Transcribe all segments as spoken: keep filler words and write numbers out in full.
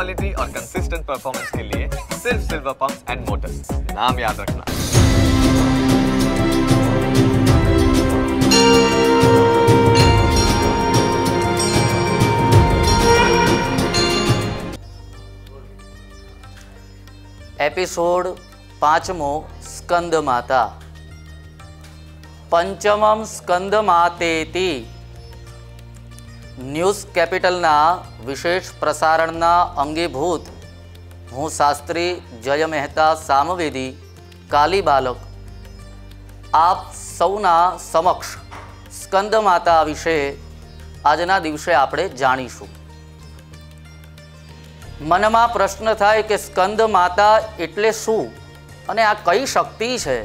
Quality और consistent performance के लिए सिर्फ सिल्वर पंप्स एंड मोटर्स, नाम याद रखना। एपिसोड पांचमो स्कंद माता। पंचमम स्कंद मातेति न्यूज कैपिटलना विशेष प्रसारणना अंगीभूत हूँ शास्त्री जय मेहता सामवेदी काली बालक आप सौना समक्ष स्कंद माता विषे आजना दिवसे आपणे जाणीशुं। मनमा प्रश्न थाय के स्कंद माता एटले शुं अने आ कई शक्ति छे?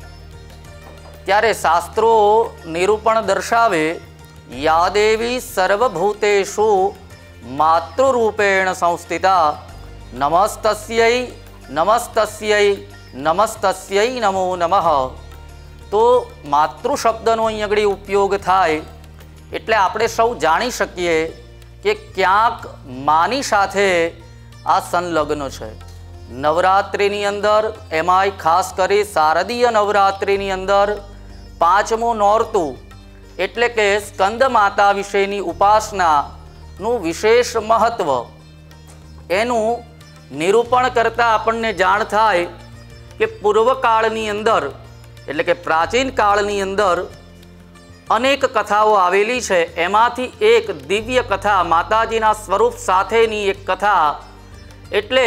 त्यारे शास्त्रो निरूपण दर्शावे या देवी सर्वभूतेषु मातृरूपेण संस्थिता नमस्तस्यै नमस्तस्यै नमस्तस्यै नमो नमः। तो मातृ शब्दनो अहीं अगड़ी उपयोग थाय एटले आपणे सौ जाणी शकीए के क्यांक मानी साथे आ संलग्न है। नवरात्रिनी अंदर एमाय खास करी शारदीय नवरात्रिनी अंदर पांचमो नोरतु एटले के स्कंद माता विषयनी उपासनानु विशेष महत्व एनु निरूपण करता आपने जाण थाय के पूर्वकाळनी अंदर एटले के प्राचीन काळनी अंदर अनेक कथाओं आवेली है। एमांथी एक दिव्य कथा माताजीना स्वरूप साथेनी एक कथा एटले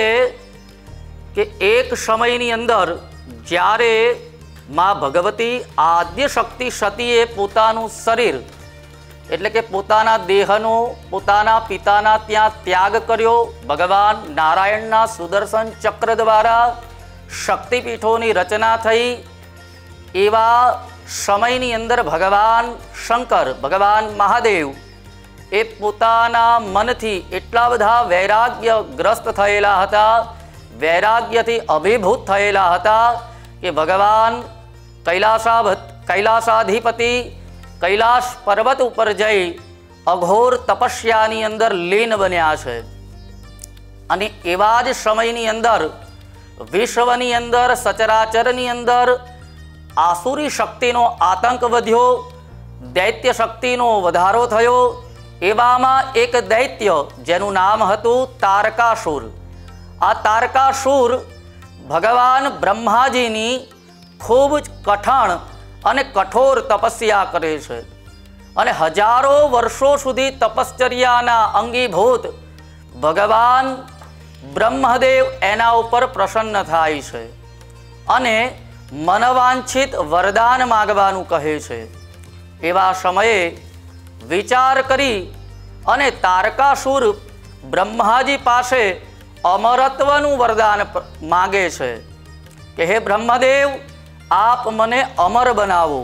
के एक समयनी अंदर ज्यारे माँ भगवती आद्य शक्ति सतीए पोतानुं शरीर एटले के पोताना देहनो पोताना पिताना त्यां त्याग कर्यो। भगवान नारायणना सुदर्शन चक्र द्वारा शक्तिपीठोनी रचना थई। एवा समयनी अंदर भगवान शंकर भगवान महादेव ए पोताना मनथी एटला बधा वैराग्यग्रस्त थयेला हता, वैराग्यथी अभिभूत थयेला हता कि भगवान कैलासा कैलासाधिपति कैलाश पर्वत पर जई अघोर तपस्यानी अंदर लीन बन्या छे। अने एवा ज समयनी अंदर विश्वनी अंदर सचराचरनी अंदर आसुरी शक्तिनो आतंक वध्यो, दैत्य शक्तिनो वधारो थयो। एवामां एक दैत्य जेनुं नाम हतुं तारकासुर। आ तारकासुर भगवान ब्रह्माजीनी खूब कठण अने कठोर तपस्या करे छे अने हजारों वर्षों सुधी तपश्चर्याना अंगीभूत भगवान ब्रह्मदेव एना उपर प्रसन्न थाय छे अने मनवांछित वरदान मागवानुं कहे छे। एवा समये विचार करी अने तारकासुर ब्रह्माजी पासे अमरत्वनुं वरदान मांगे छे कि हे ब्रह्मदेव आप मने अमर बनावो।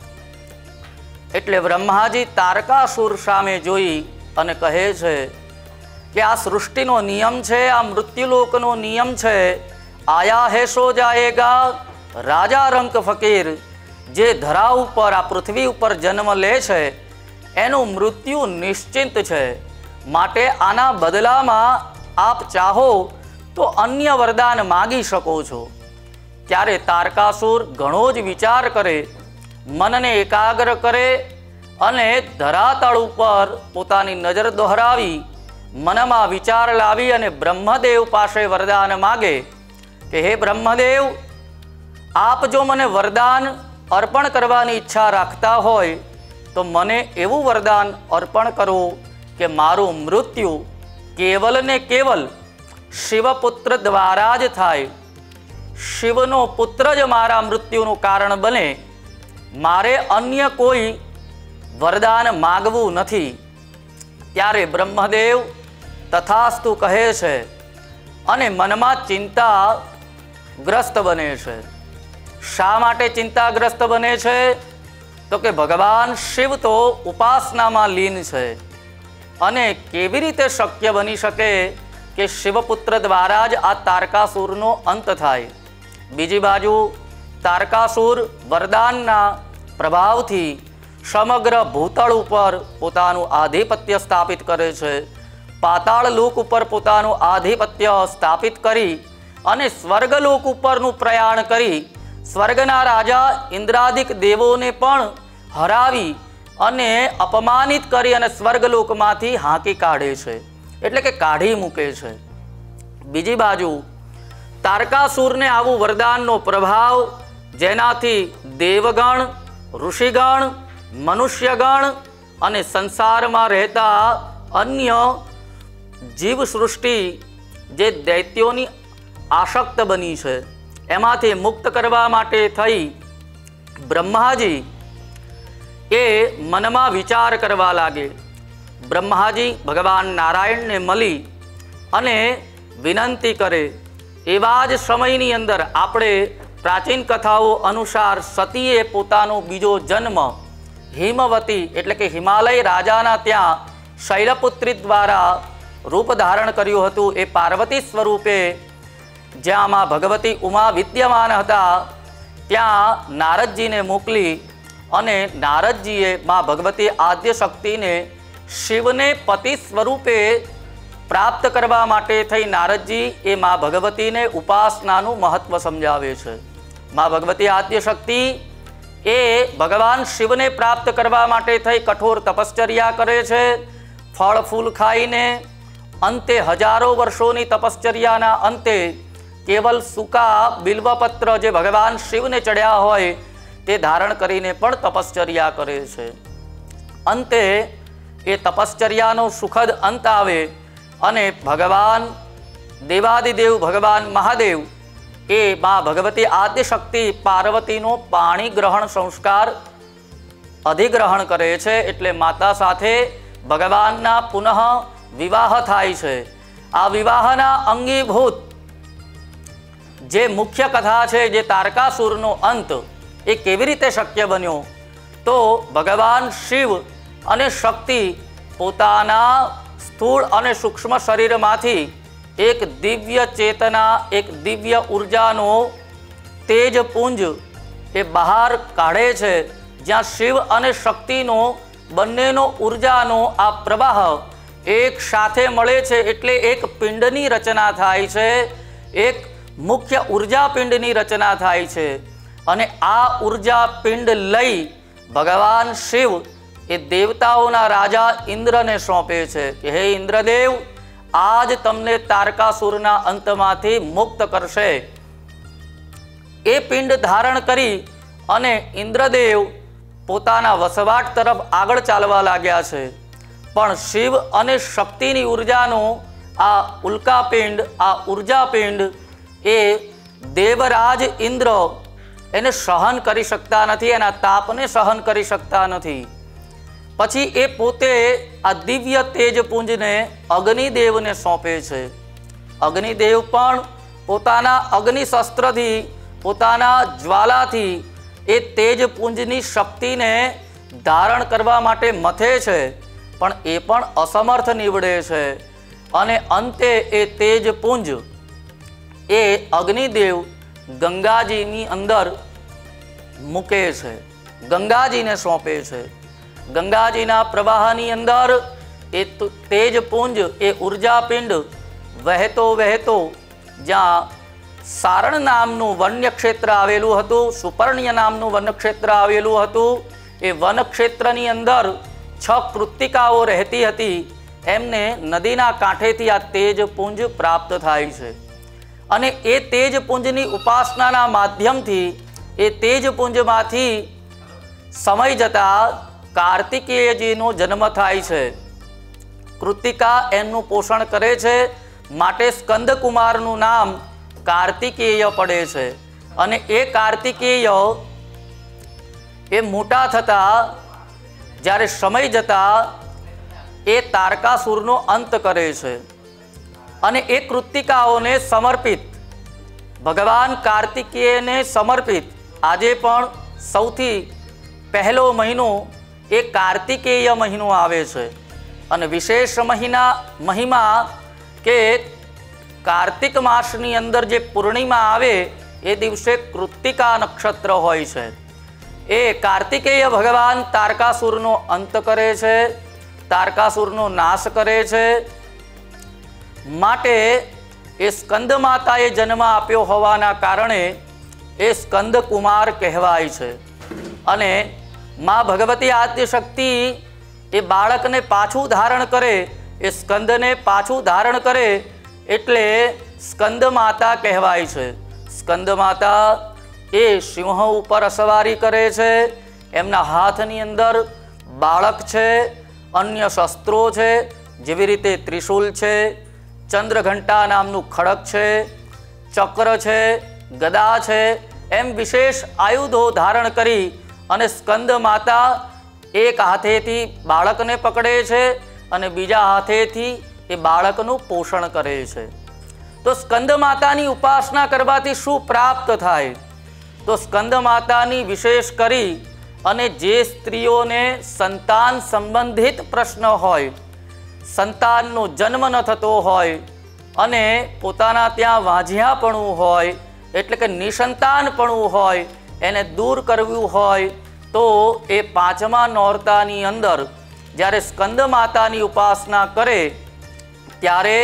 एटले ब्रह्माजी तारकासुर सामे जोई अने कहे छे कि आ सृष्टिनो नियम छे, आ मृत्युलोकनो नियम छे। आया है सो जाएगा राजा रंक फकीर। जे धरा उपर आ पृथ्वी उपर जन्म ले छे एनु मृत्यु निश्चिंत छे। माटे आना बदलामां आप चाहो तो अन्य वरदान मांगी शको छो। त्यारे तारकासुर घणो ज विचार करे, मनने एकाग्र करे अने धरातल उपर पोतानी नजर दोहरावी मनमा विचार लावी अने ब्रह्मदेव पासे वरदान मागे कि हे ब्रह्मदेव आप जो मने वरदान अर्पण करवानी इच्छा राखता होय तो मने एवं वरदान अर्पण करो कि मारू मृत्यु केवल ने केवल शिवपुत्र द्वारा ज थाय। शिवनो पुत्र ज मारा मृत्युनु कारण बने, मारे अन्य कोई वरदान मागवू नथी। त्यारे ब्रह्मदेव तथास्तु कहे छे अने मनमा चिंता ग्रस्त बने छे। शा माटे चिंताग्रस्त बने छे तो कि भगवान शिव तो उपासना में लीन छे अने केवी रीते शक्य बनी शके कि शिवपुत्र द्वारा ज आ तारकासुरनो अंत थाय। बीजी बाजू तारकासुर वरदानना प्रभावथी समग्र भूतल पर पोतानुं आधिपत्य स्थापित करे छे। પાતાળ લોક ઉપર પોતાનું આધિપત્ય સ્થાપિત કરી અને સ્વર્ગલોક ઉપરનું પ્રયાણ કરી સ્વર્ગના રાજા ઇન્દ્રાદિક દેવોને પણ હરાવી અને અપમાનિત કરી અને સ્વર્ગલોકમાંથી હાંકી કાઢે છે, એટલે કે કાઢી મૂકે છે. બીજી બાજુ તારકાસુરને આવું વરદાનનો પ્રભાવ, જેનાથી દેવગણ, ઋષિગણ, મનુષ્યગણ અને સંસારમાં રહેતા અન્ય જીવસૃષ્ટિ જે દૈત્યોની આસક્ત બની છે એમાંથી મુક્ત કરવા માટે થઈ બ્રહ્માજી એ મનમાં વિચાર કરવા લાગે. બ્રહ્માજી ભગવાન નારાયણને મળી અને વિનંતી કરે. એવા જ સમયની અંદર આપણે પ્રાચીન કથાઓ અનુસાર સતીએ પોતાનો બીજો જન્મ હિમવતી એટલે કે હિમાલય રાજાના ત્યાં શૈલપુત્રી દ્વારા રૂપ ધારણ કર્યું હતું. એ પાર્વતી સ્વરૂપે જ્યાં માં ભગવતી ઉમા વિદ્યમાન હતા ત્યાં નારદજીને મોકલી અને નારદજીએ માં ભગવતી આદ્ય શક્તિને શિવને પતિ સ્વરૂપે પ્રાપ્ત કરવા માટે થઈ નારદજી એ માં ભગવતીને ઉપાસનાનું મહત્વ સમજાવે છે. માં ભગવતી આદ્ય શક્તિ એ ભગવાન શિવને પ્રાપ્ત કરવા માટે થઈ કઠોર તપશ્ચર્યા કરે છે. ફળ ફૂલ ખાઈને અંતે હજારો વર્ષોની તપશ્ચર્યાના અંતે કેવલ સૂકા બિલ્વપત્ર જે ભગવાન શિવને ચડ્યા હોય તે ધારણ કરીને પણ તપશ્ચર્યા કરે છે. અંતે એ તપશ્ચર્યાનો સુખદ અંત આવે અને ભગવાન દેવાદિદેવ ભગવાન મહાદેવ એ માં ભગવતી આદ્ય શક્તિ પાર્વતીનો પાણી ગ્રહણ સંસ્કાર અધિગ્રહણ કરે છે. એટલે માતા સાથે ભગવાનના પુનઃ વિવાહ થાય છે. આ વિવાહના અંગીભૂત જે મુખ્ય કથા છે, જે તારકાસુરનો અંત, એ કેવી રીતે શક્ય બન્યો? તો ભગવાન શિવ અને શક્તિ પોતાના સ્થૂળ અને સૂક્ષ્મ શરીરમાંથી એક દિવ્ય ચેતના, એક દિવ્ય ઉર્જાનો તેજપુંજ એ બહાર કાઢે છે. જ્યાં શિવ અને શક્તિનો બંનેનો ઉર્જાનો આ પ્રવાહ એક સાથે મળે છે એટલે એક પિંડની રચના થાય છે, એક મુખ્ય ઉર્જા પિંડની રચના થાય છે. અને આ ઉર્જા પિંડ લઈ ભગવાન શિવ એ દેવતાઓના રાજા ઇન્દ્રને સોંપે છે કે હે ઇન્દ્રદેવ, આજ તમને તારકાસુરના અંતમાંથી મુક્ત કરશે. એ પિંડ ધારણ કરી અને ઇન્દ્રદેવ પોતાના વસવાટ તરફ આગળ ચાલવા લાગ્યા છે. પણ શિવ અને શક્તિની ઉર્જાનો આ ઉલ્કાપિંડ, આ ઉર્જાપિંડ એ દેવરાજ ઇન્દ્ર એને સહન કરી શકતા નથી, એના તાપને સહન કરી શકતા નથી. પછી એ પોતે આ દિવ્ય તેજપુંજને અગ્નિદેવને સોંપે છે. અગ્નિદેવ પણ પોતાના અગ્નિ શસ્ત્રથી, પોતાના જ્વાલાથી એ તેજપુંજની શક્તિને ધારણ કરવા માટે મથે છે, પણ એ પણ અસમર્થ નીવડે છે. અને અંતે એ તેજપુંજ એ અગ્નિદેવ ગંગાજીની અંદર મૂકે છે, ગંગાજીને સોંપે છે. ગંગાજીના પ્રવાહની અંદર એ તેજપુંજ, એ ઉર્જાપિંડ વહેતો વહેતો જ્યાં સારણ નામનું વન્યક્ષેત્ર આવેલું હતું, સુપર્ણ્ય નામનું વનક્ષેત્ર આવેલું હતું, એ વનક્ષેત્રની અંદર છ કૃત્તિકાઓ રહેતી હતી. એમને નદીના કાંઠેથી આ તેજપુંજ પ્રાપ્ત થાય છે. અને એ તેજપુંજની ઉપાસનાના માધ્યમથી એ તેજપુંજમાંથી સમય જતા કાર્તિકેયજીનો જન્મ થાય છે. કૃત્તિકા એમનું પોષણ કરે છે, માટે સ્કંદકુમારનું નામ કાર્તિકેય પડે છે. અને એ કાર્તિકેય એ મોટા થતા જ્યારે સમય જતા એ તારકાસુરનો અંત કરે છે. અને એ કૃત્તિકાઓને સમર્પિત, ભગવાન કાર્તિકેયને સમર્પિત આજે પણ સૌથી પહેલો મહિનો એ કાર્તિકેય મહિનો આવે છે. અને વિશેષ મહિના મહિમા કે કાર્તિક માસની અંદર જે પૂર્ણિમા આવે એ દિવસે કૃત્તિકા નક્ષત્ર હોય છે. એ કાર્તિકેય ભગવાન તારકાસુરનો અંત કરે છે, તારકાસુરનો નાશ કરે છે. માટે એ સ્કંદ માતાએ જન્મ આપ્યો હોવાના કારણે એ સ્કંદ કુમાર કહેવાય છે. અને માં ભગવતી આદ્યશક્તિ એ બાળકને પાછું ધારણ કરે, એ સ્કંદને પાછું ધારણ કરે એટલે સ્કંદ માતા કહેવાય છે. સ્કંદ માતા એ સિંહ ઉપર અસવારી કરે છે, એમના હાથની અંદર બાળક છે, અન્ય શસ્ત્રો છે, જેવી રીતે ત્રિશૂલ છે, ચંદ્રઘંટા નામનું ખડક છે, ચક્ર છે, ગદા છે, એમ વિશેષ આયુધો ધારણ કરી અને સ્કંદ માતા એક હાથેથી બાળકને પકડે છે અને બીજા હાથેથી એ બાળકનું પોષણ કરે છે. તો સ્કંદ માતાની ઉપાસના કરવાથી શું પ્રાપ્ત થાય? તો સ્કંદ માતાની વિશેષ કરી અને જે સ્ત્રીઓને સંતાન સંબંધિત પ્રશ્ન હોય, સંતાનનો જન્મ ન થતો હોય અને પોતાના ત્યાં વાંઝિયાપણું હોય, એટલે કે નિસંતાનપણું હોય, એને દૂર કરવું હોય તો એ પાંચમા નોરતાની અંદર જ્યારે સ્કંદ માતાની ઉપાસના કરે ત્યારે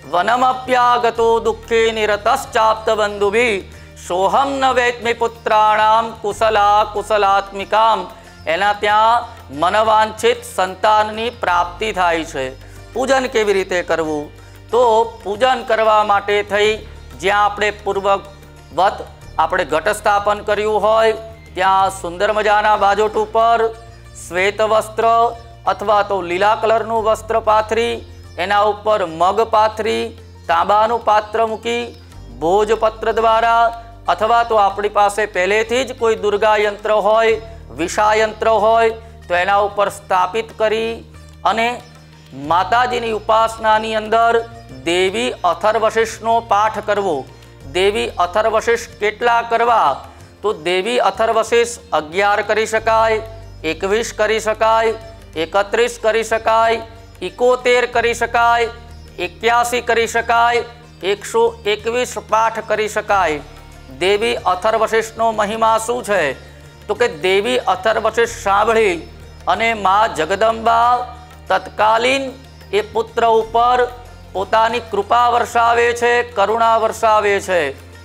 વનમપ્યાગતો દુઃખે નિરતશ્ચાપ્ત બંધુભી સોહમ ન વેત્મિ પુત્રાણામ કુશલા કુશલાત્મિકામ, એના ત્યાં મનવાંછિત સંતાનની પ્રાપ્તિ થાય છે. પૂજન કેવી રીતે કરવું? તો પૂજન કરવા માટે થઈ જ્યાં આપણે પૂર્વવત આપણે ઘટ સ્થાપન કર્યું હોય ત્યાં સુંદર મજાના બાજોટ ઉપર શ્વેત વસ્ત્ર અથવા તો લીલા કલરનું વસ્ત્ર પાથરી, એના ઉપર મગ પાથરી, તાંબાનું પાત્ર મૂકી ભોજપત્ર દ્વારા અથવા તો આપણી પાસે પહેલેથી જ કોઈ દુર્ગા યંત્ર હોય, વિષા યંત્ર હોય તો એના ઉપર સ્થાપિત કરી અને માતાજીની ઉપાસનાની અંદર દેવી અથર્વશિષ્ઠનો પાઠ કરવો. દેવી અથર્વશિષ્ઠ કેટલા કરવા? તો દેવી અથર્વશિષ્ઠ અગિયાર કરી શકાય, એકવીસ કરી શકાય, એકત્રીસ કરી શકાય, ઇકોતેર કરી શકાય, એક્યાસી કરી શકાય, એકસો એકવીસ પાઠ કરી શકાય. દેવી અથર્વશિષ્ઠનો મહિમા શું છે? તો કે દેવી અથર્વશિષ્ઠ સાંભળી અને મા જગદંબા તત્કાલીન એ પુત્ર ઉપર પોતાની કૃપા વર્ષાવે છે, કરુણા વર્ષાવે છે.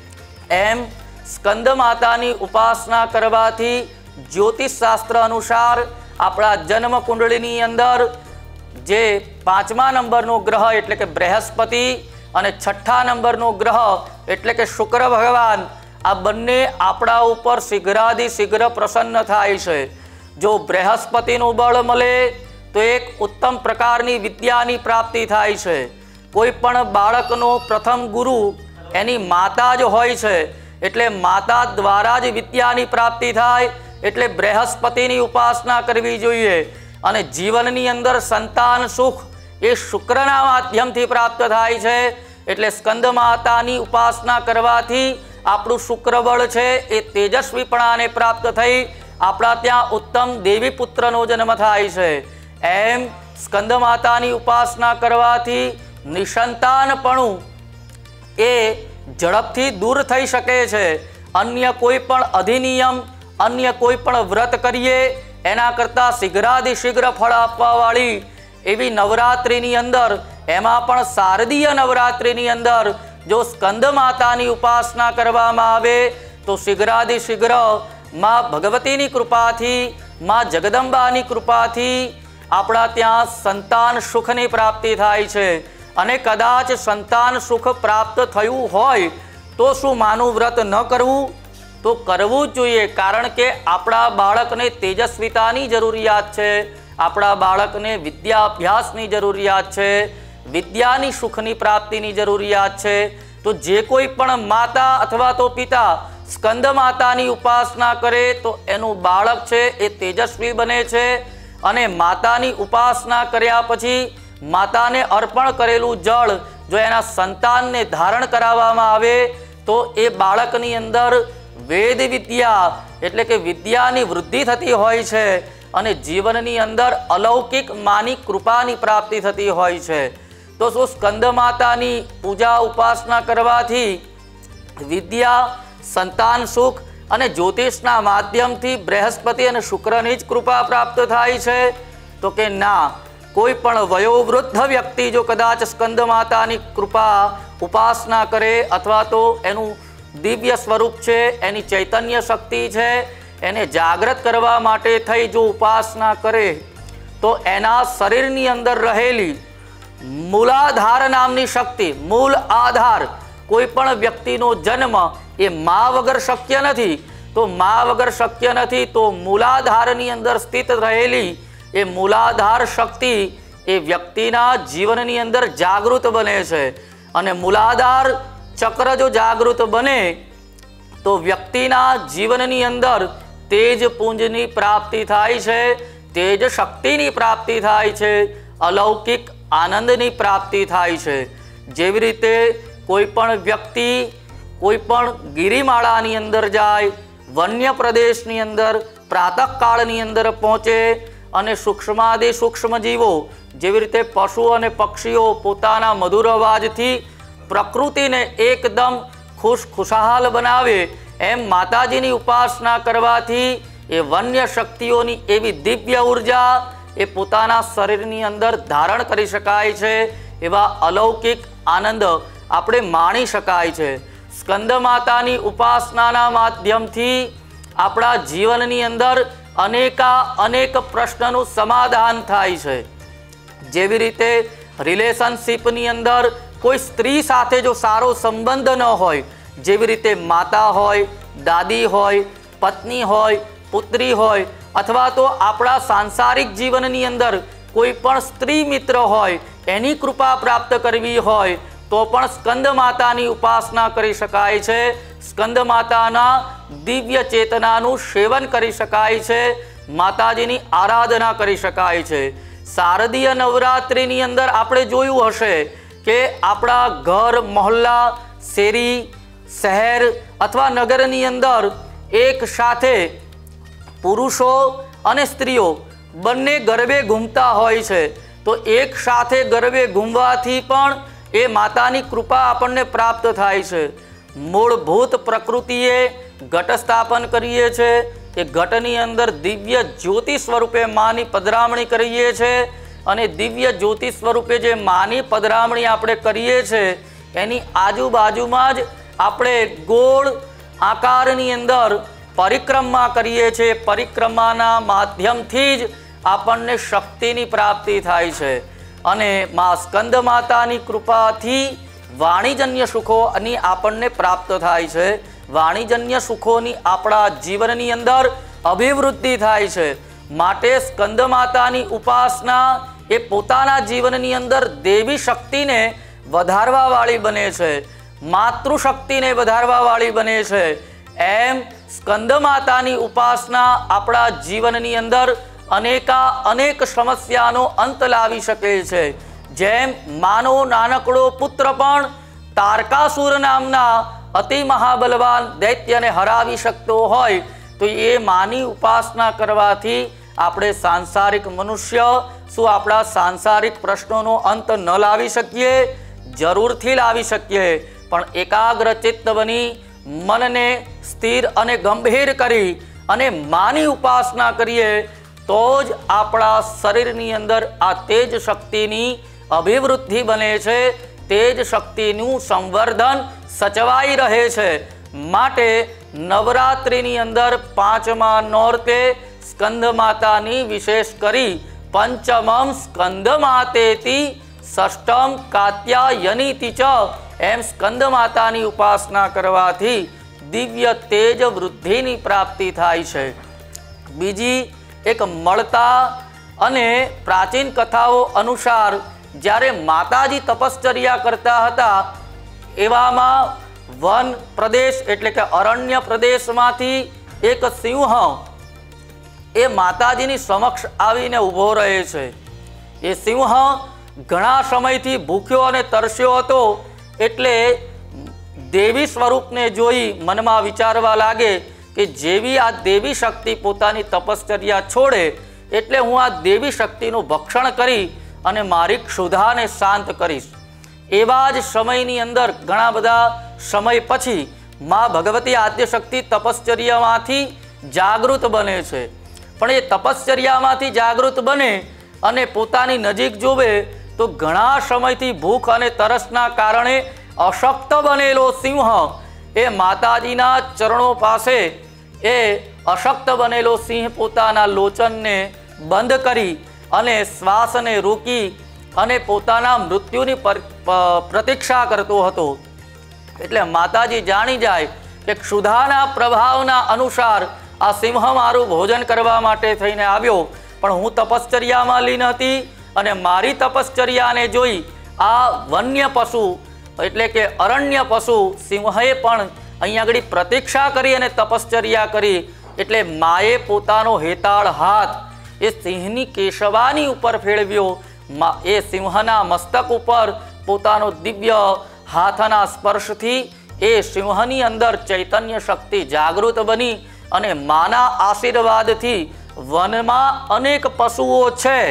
એમ સ્કંદ માતાની ઉપાસના કરવાથી જ્યોતિષ શાસ્ત્ર અનુસાર આપણા જન્મ કુંડળીની અંદર જે પાંચમા નંબરનો ગ્રહ એટલે કે બૃહસ્પતિ અને છઠ્ઠા નંબરનો ગ્રહ એટલે કે શુક્ર ભગવાન, આ બંને આપણા ઉપર શીઘ્રાદિ શીઘ્ર પ્રસન્ન થાય છે. જો બૃહસ્પતિનું બળ મળે તો એક ઉત્તમ પ્રકારની વિદ્યાની પ્રાપ્તિ થાય છે. કોઈ પણ બાળકનો પ્રથમ ગુરુ એની માતા જ હોય છે, એટલે માતા દ્વારા જ વિદ્યાની પ્રાપ્તિ થાય. એટલે બૃહસ્પતિની ઉપાસના કરવી જોઈએ. અને જીવનની અંદર સંતાન સુખ એ શુક્રના માધ્યમથી પ્રાપ્ત થાય છે. એટલે સ્કંદ માતાની ઉપાસના કરવાથી આપણું શુક્ર બળ છે એ તેજસ્વીપણાને પ્રાપ્ત થઈ આપણા ત્યાં ઉત્તમ દેવી પુત્રનો જન્મ થાય છે. એમ સ્કંદ માતાની ઉપાસના કરવાથી નિસંતાનપણું એ ઝડપથી દૂર થઈ શકે છે. અન્ય કોઈ પણ અધિનિયમ, અન્ય કોઈ પણ વ્રત કરીએ એના કરતાં શીઘ્રાદિ શીઘ્ર ફળ આપવાવાળી એવી નવરાત્રિની અંદર, એમાં પણ શારદીય નવરાત્રિની અંદર જો સ્કંદ માતાની ઉપાસના કરવામાં આવે તો શીઘ્રાદિ શીઘ્ર માં ભગવતીની કૃપાથી, માં જગદંબાની કૃપાથી આપણા ત્યાં સંતાન સુખની પ્રાપ્તિ થાય છે. અને કદાચ સંતાન સુખ પ્રાપ્ત થયું હોય તો શું માનું વ્રત ન કરવું? તો કરવું જ જોઈએ. કારણ કે આપણા બાળકને તેજસ્વીતાની જરૂરિયાત છે, આપણા બાળકને વિદ્યા અભ્યાસની જરૂરિયાત છે, વિદ્યાની સુખની પ્રાપ્તિની જરૂરિયાત છે. તો જે કોઈ પણ માતા અથવા તો પિતા સ્કંદ માતાની ઉપાસના કરે તો એનું બાળક છે એ તેજસ્વી બને છે. અને માતાની ઉપાસના કર્યા પછી માતાને અર્પણ કરેલું જળ જો એના સંતાનને ધારણ કરાવવામાં આવે તો એ બાળકની અંદર વેદ વિદ્યા એટલે કે વિદ્યાની વૃદ્ધિ થતી હોય છે અને જીવનની અંદર અલૌકિક માની કૃપાની પ્રાપ્તિ થતી હોય છે. તો શું સ્કંદ માતાની પૂજા ઉપાસના કરવાથી વિદ્યા, સંતાન સુખ અને જ્યોતિષના માધ્યમથી બૃહસ્પતિ અને શુક્રની જ કૃપા પ્રાપ્ત થાય છે? તો કે ના, કોઈ પણ વયોવૃદ્ધ વ્યક્તિ જો કદાચ સ્કંદ માતાની કૃપા ઉપાસના કરે અથવા તો એનું દિવ્ય સ્વરૂપ છે, એની ચૈતન્ય શક્તિ છે, એને જાગૃત કરવા માટે થઈ જો ઉપાસના કરે તો એના શરીરની અંદર રહેલી મૂલાધાર નામની શક્તિ, મૂળ આધાર, કોઈ પણ વ્યક્તિનો જન્મ એ મા વગર શક્ય નથી. તો મા વગર શક્ય નથી તો મૂલાધારની અંદર સ્થિત રહેલી એ મૂલાધાર શક્તિ એ વ્યક્તિના જીવનની અંદર જાગૃત બને છે. અને મૂલાધાર ચક્ર જો જાગૃત બને તો વ્યક્તિના જીવનની અંદર તેજ પુંજની પ્રાપ્તિ થાય છે, તેજ શક્તિની પ્રાપ્તિ થાય છે, અલૌકિક આનંદની પ્રાપ્તિ થાય છે. જેવી રીતે કોઈ પણ વ્યક્તિ કોઈ પણ ગિરિમાળાની અંદર જાય, વન્ય પ્રદેશની અંદર પ્રાતઃકાળની અંદર પહોંચે અને સૂક્ષ્માદિ સૂક્ષ્મ જીવો જેવી રીતે પશુ અને પક્ષીઓ પોતાના મધુર અવાજથી પ્રકૃતિને એકદમ ખુશ ખુશહાલ બનાવે, એમ માતાજીની ઉપાસના કરવાથી એ વન્ય શક્તિઓની એવી દિવ્ય ઉર્જા એ પોતાના શરીરની અંદર ધારણ કરી શકાય છે. એવા અલૌકિક આનંદ આપણે માણી શકાય છે. સ્કંદ માતાની ઉપાસનાના માધ્યમથી આપણા જીવનની અંદર અનેકા અનેક પ્રશ્નનું સમાધાન થાય છે. જેવી રીતે રિલેશનશીપની અંદર કોઈ સ્ત્રી સાથે જો સારો સંબંધ ન હોય, જેવી રીતે માતા હોય, દાદી હોય, પત્ની હોય, પુત્રી હોય, અથવા તો આપણા સાંસારિક જીવનની અંદર કોઈ પણ સ્ત્રી મિત્ર હોય, એની કૃપા પ્રાપ્ત કરવી હોય તો પણ સ્કંદ માતાની ઉપાસના કરી શકાય છે. સ્કંદ માતાના દિવ્ય ચેતનાનું સેવન કરી શકાય છે, માતાજીની આરાધના કરી શકાય છે. શારદીય નવરાત્રિની અંદર આપણે જોયું હશે કે આપણા ઘર, મહોલ્લા, શેરી, શહેર અથવા નગરની અંદર એક સાથે પુરુષો અને સ્ત્રીઓ બંને ગરબે ઘૂમતા હોય છે. તો એક સાથે ગરબે ઘૂમવાથી પણ એ માતાની કૃપા આપણને પ્રાપ્ત થાય છે. મૂળભૂત પ્રકૃતિએ ઘટ સ્થાપન કરીએ છીએ, એ ઘટની અંદર દિવ્ય જ્યોતિ સ્વરૂપે માની પધરામણી કરીએ છીએ અને દિવ્ય જ્યોતિ સ્વરૂપે જે માની પધરામણી આપણે કરીએ છીએ એની આજુબાજુમાં જ આપણે ગોળ આકારની અંદર પરિક્રમા કરીએ છીએ. પરિક્રમાના માધ્યમથી જ આપણને શક્તિની પ્રાપ્તિ થાય છે. અને મા સ્કંદ માતાની કૃપાથી વાણીજન્ય સુખોની આપણને પ્રાપ્ત થાય છે. વાણીજન્ય સુખોની આપણા જીવનની અંદર અભિવૃદ્ધિ થાય છે. માટે સ્કંદ માતાની ઉપાસના એ પોતાના જીવનની અંદર દેવી શક્તિને વધારવા વાળી બને છે, માતૃશક્તિને વધારવા વાળી બને છે. એમ સ્કંદ માતાની ઉપાસના આપણા જીવનની અંદર અનેકા અનેક સમસ્યાનો અંત લાવી શકે છે. જેમ માનો નાનકડો પુત્ર પણ તારકાસુર નામના અતિ મહાબલવાન દૈત્યને હરાવી શકતો હોય તો એ માની ઉપાસના કરવાથી આપણે સાંસારિક મનુષ્ય શું આપણા સાંસારિક પ્રશ્નોનો અંત ન લાવી શકીએ? જરૂરથી લાવી શકીએ. પણ એકાગ્ર ચિત્ત બની મનને સ્થિર અને ગંભીર કરી અને માની ઉપાસના કરીએ તો જ આપણા શરીરની અંદર આ તેજ શક્તિની અભિવૃદ્ધિ બને છે, તેજ શક્તિનું સંવર્ધન સચવાઈ રહે છે. માટે નવરાત્રિની અંદર પાંચમા નોરતે સ્કંદ માતાની વિશેષ કરી પંચમમ સ્કંદ માતેતી ષષ્ઠમ કાત્યાયનીતિ ચ એમ સ્કંદ માતાની ઉપાસના કરવાથી દિવ્ય તેજ વૃદ્ધિની પ્રાપ્તિ થાય છે. બીજી એક મળતા અને પ્રાચીન કથાઓ અનુસાર જ્યારે માતાજી તપશ્ચર્યા કરતા હતા એવામાં વન પ્રદેશ એટલે કે અરણ્ય પ્રદેશમાંથી એક સિંહ એ માતાજીની સમક્ષ આવીને ઊભો રહે છે. એ સિંહ ઘણા સમયથી ભૂખ્યો અને તરસ્યો હતો એટલે દેવી સ્વરૂપને જોઈ મનમાં વિચારવા લાગે કે જેવી આ દેવી શક્તિ પોતાની તપશ્ચર્યા છોડે એટલે હું આ દેવી શક્તિનું ભક્ષણ કરી અને મારી ક્ષુધાને શાંત કરીશ. એવા જ સમયની અંદર ઘણા બધા સમય પછી મા ભગવતી આદ્યશક્તિ તપશ્ચર્યામાંથી જાગૃત બને છે. પણ એ તપશ્ચર્યામાંથી જાગૃત બને અને પોતાની નજીક જોવે તો ઘણા સમયથી ભૂખ અને તરસના કારણે અશક્ત બનેલો સિંહ એ માતાજીના ચરણો પાસે એ અશક્ત બનેલો સિંહ પોતાના લોચનને બંધ કરી અને શ્વાસને રોકી અને પોતાના મૃત્યુની પ્રતીક્ષા કરતો હતો. એટલે માતાજી જાણી જાય કે ક્ષુધાના પ્રભાવના અનુસાર આ સિંહ મારું ભોજન કરવા માટે થઈને આવ્યો, પણ હું તપશ્ચર્યામાં લીન હતી અને મારી તપશ્ચર્યાને જોઈ આ વન્ય પશુ એટલે કે અરણ્ય પશુ સિંહએ પણ અહીંયા આગળ પ્રતીક્ષા કરી અને તપશ્ચર્યા કરી. એટલે માએ પોતાનો હેતાળ હાથ એ સિંહની કેશવાની ઉપર ફેરવ્યો. એ સિંહના મસ્તક ઉપર પોતાનો દિવ્ય હાથના સ્પર્શથી એ સિંહની અંદર ચૈતન્ય શક્તિ જાગૃત બની અને માના આશીર્વાદથી વનમાં અનેક પશુઓ છે,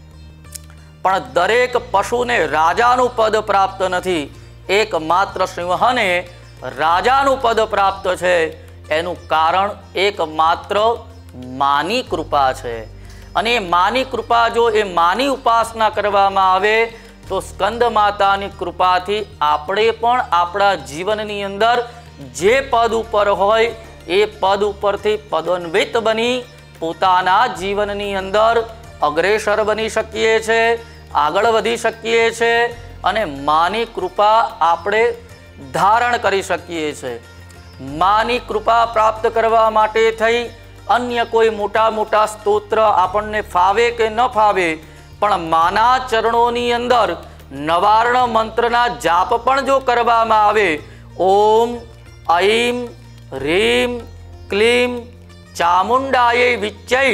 પણ દરેક પશુને રાજાનું પદ પ્રાપ્ત નથી. એકમાત્ર સિંહને રાજાનું પદ પ્રાપ્ત છે. એનું કારણ એકમાત્ર માની કૃપા છે. અને એ માની કૃપા, જો એ માની ઉપાસના કરવામાં આવે તો સ્કંદ માતાની કૃપાથી આપણે પણ આપણા જીવનની અંદર જે પદ ઉપર હોય એ પદ ઉપરથી પદોન્વિત બની પોતાના જીવનની અંદર અગ્રેસર બની શકીએ છીએ, આગળ વધી શકીએ છીએ અને માની કૃપા આપણે ધારણ કરી શકીએ છીએ. માની કૃપા પ્રાપ્ત કરવા માટે થઈ અન્ય કોઈ મોટા મોટા સ્તોત્ર આપણને ફાવે કે ન ફાવે, પણ માના ચરણોની અંદર નવાર્ણ મંત્રના જાપ પણ જો કરવામાં આવે, ઓમ ઐમ રીમ ક્લીમ ચામુંડાય વિચ્ચય,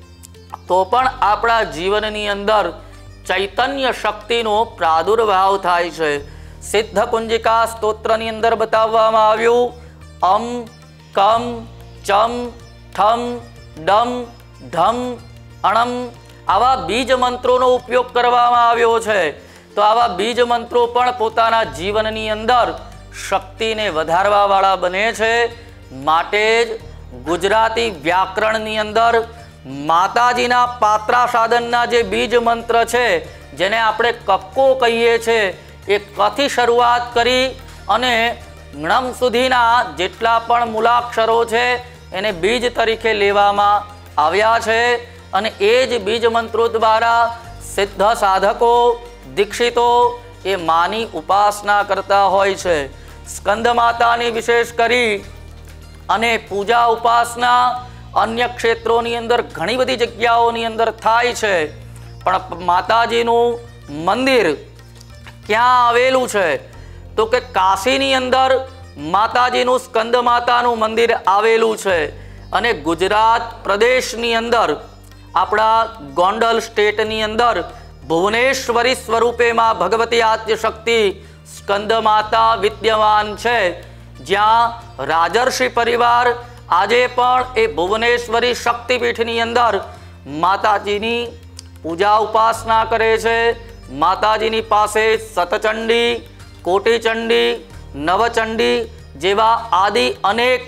તો પણ આપણા જીવનની અંદર ચૈતન્ય શક્તિનો પ્રાદુર્ભાવ થાય છે. સિદ્ધ કુંજિકા સ્તોત્રની અંદર બતાવવામાં આવ્યું અમ કમ ચમ ઠમ ડમ ઢમ અણમ આવા બીજ મંત્રોનો ઉપયોગ કરવામાં આવ્યો છે. તો આવા બીજ મંત્રો પણ પોતાના જીવનની અંદર શક્તિને વધારવા વાળા બને છે. માટે જ ગુજરાતી વ્યાકરણની અંદર માતાજીના પાત્રા સાધનના જે બીજ મંત્ર છે, જેને આપણે કક્કો કહીએ છીએ, એ કથી શરૂઆત કરી અને ણમ સુધીના જેટલા પણ મૂલાક્ષરો છે એને બીજ તરીકે લેવામાં આવ્યા છે. અને એ જ બીજ મંત્રો દ્વારા સિદ્ધ સાધકો દીક્ષિતો એ માની ઉપાસના કરતા હોય છે. સ્કંદ માતાની વિશેષ કરી અને પૂજા ઉપાસના અન્ય ક્ષેત્રોની અંદર ઘણી બધી જગ્યાઓની અંદર થાય છે, પણ માતાજીનું મંદિર ક્યાં આવેલું છે તો કે કાશીની અંદર માતાજીનું સ્કંદ માતાનું મંદિર આવેલું છે. અને ગુજરાત પ્રદેશની અંદર આપણા ગોંડલ સ્ટેટની અંદર ભુવનેશ્વરી સ્વરૂપે માં ભગવતી આદ્ય શક્તિ સ્કંદ માતા વિદ્યમાન છે, જ્યાં રાજર્ષિ પરિવાર આજે પણ એ ભુવનેશ્વરી શક્તિપીઠની અંદર માતાજીની પૂજા ઉપાસના કરે છે. માતાજીની પાસે સતચંડી, કોટિચંડી, નવચંડી જેવા આદિ અનેક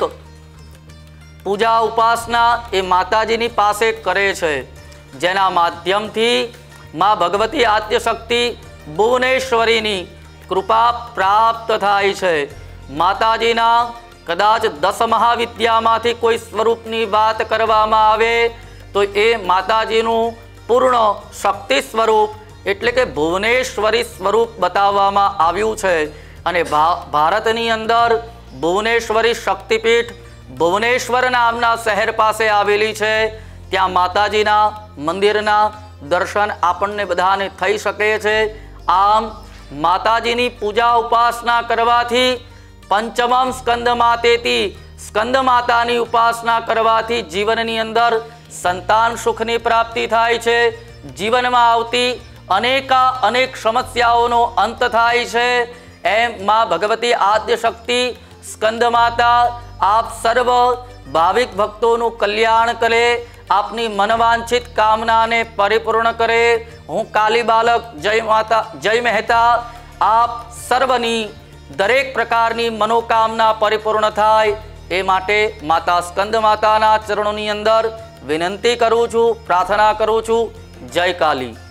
પૂજા ઉપાસના એ માતાજીની પાસે કરે છે, જેના માધ્યમથી માં ભગવતી આદ્ય શક્તિ ભુવનેશ્વરીની કૃપા પ્રાપ્ત થાય છે. માતાજીના કદાચ દસ મહાવિદ્યામાંથી કોઈ સ્વરૂપની વાત કરવામાં આવે તો એ માતાજીનું પૂર્ણ શક્તિ સ્વરૂપ એટલે કે ભુવનેશ્વરી સ્વરૂપ બતાવવામાં આવ્યું છે. અને ભારતની અંદર ભુવનેશ્વરી શક્તિપીઠ ભુવનેશ્વર નામના શહેર પાસે આવેલી છે. ત્યાં માતાજીના મંદિરના દર્શન આપણને બધાને થઈ શકે છે. આમ માતાજીની પૂજા ઉપાસના કરવાથી પંચમમ સ્કંદ માતેથી સ્કંદ માતાની ઉપાસના કરવાથી જીવનની અંદર સંતાન સુખની પ્રાપ્તિ થાય છે. જીવનમાં આવતી અનેકા અનેક સમસ્યાઓનો અંત થાય છે. એમ માં ભગવતી આદ્ય શક્તિ સ્કંદ માતા આપ સર્વ ભાવિક ભક્તોનું કલ્યાણ કરે, આપની મનવાંછિત કામનાને પરિપૂર્ણ કરે. હું કાલી બાલક જય માતા જય મહેતા આપ સર્વની દરેક પ્રકારની મનોકામના પરિપૂર્ણ થાય એ માટે માતા સ્કંદ માતાના ચરણોની અંદર વિનંતી કરું છું, પ્રાર્થના કરું છું. જય કાલી.